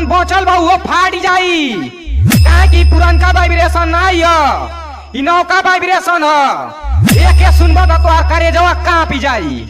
बचल बा वो फाट जाई, काहे कि पुरनका वाइब्रेशन नहीं है, इ नौका वाइब्रेशन है। एके सुनबा त तोहार करेजवा कांपी जाई।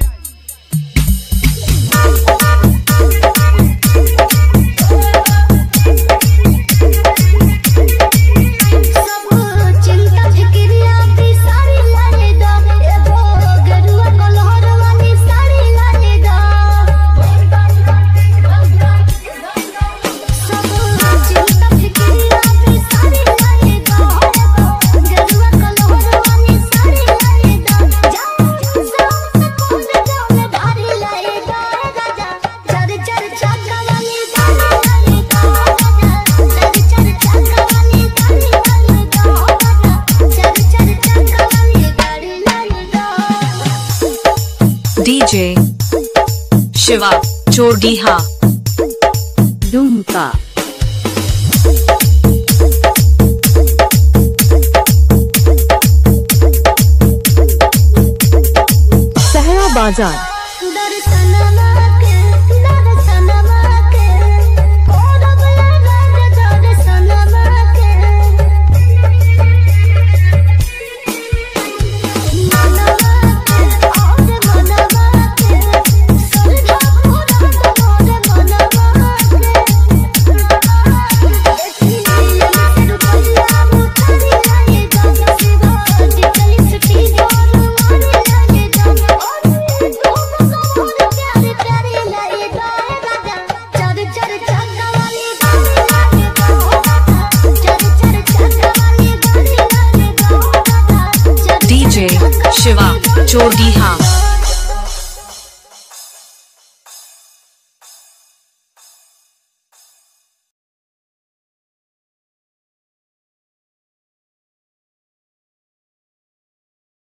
डीजे शिवा चोरडीहा दुमका। सहरा बाजार।